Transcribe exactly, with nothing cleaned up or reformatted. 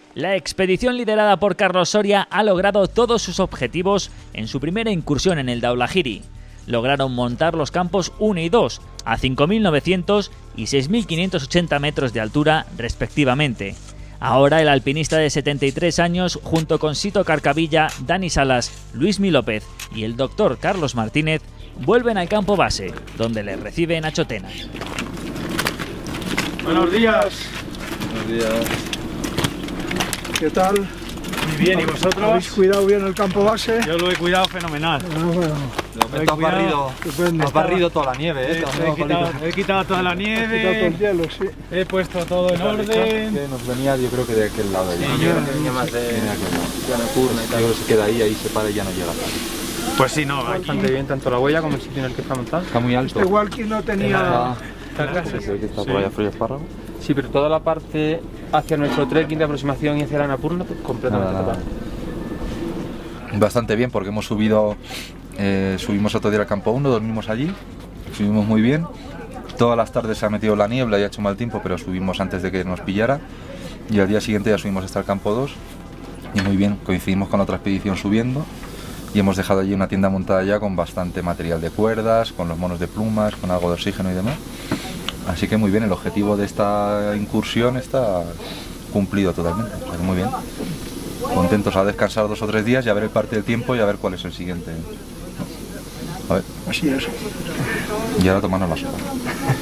La expedición liderada por Carlos Soria ha logrado todos sus objetivos en su primera incursión en el Dhaulagiri. Lograron montar los campos uno y dos a cinco mil novecientos y seis mil quinientos ochenta metros de altura respectivamente. Ahora el alpinista de setenta y tres años, junto con Sito Carcavilla, Dani Salas, Luismi López y el doctor Carlos Martínez, vuelven al campo base, donde les recibe Nacho Tena. Buenos días. Buenos días. ¿Qué tal? Muy bien, ¿y vosotros? ¿Habéis cuidado bien el campo base? Yo lo he cuidado fenomenal. Bueno, bueno. Has barrido, has barrido toda la nieve, ¿eh? He, he, quitado, he quitado toda la nieve, He quitado todo el hielo, sí. He puesto todo en orden. Que nos venía, yo creo que de aquel lado. Sí, yo creo que venía más de Annapurna y tal. Yo creo que se queda ahí, ahí se para y ya no llega. Pues sí, no, aquí. Bastante bien, tanto la huella como el sitio en el que está montado. Está muy alto. Este Walkie no tenía... Sí, se ve que está por allá frío espárrago. Sí, pero toda la parte hacia nuestro trekking de aproximación y hacia la Annapurna, pues, completamente Nada, nada. tapada. Bastante bien porque hemos subido, eh, subimos otro día al campo uno, dormimos allí, subimos muy bien. Todas las tardes se ha metido la niebla y ha hecho mal tiempo, pero subimos antes de que nos pillara. Y al día siguiente ya subimos hasta el campo dos y muy bien, coincidimos con la otra expedición subiendo. Y hemos dejado allí una tienda montada ya con bastante material de cuerdas, con los monos de plumas, con algo de oxígeno y demás. Así que muy bien, el objetivo de esta incursión está cumplido totalmente, o sea que muy bien. Contentos a descansar dos o tres días y a ver el parte del tiempo y a ver cuál es el siguiente. A ver. Así es. Y ahora tomarnos la sopa.